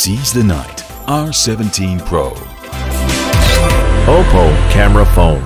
Seize the night. R17 Pro. Oppo camera phone.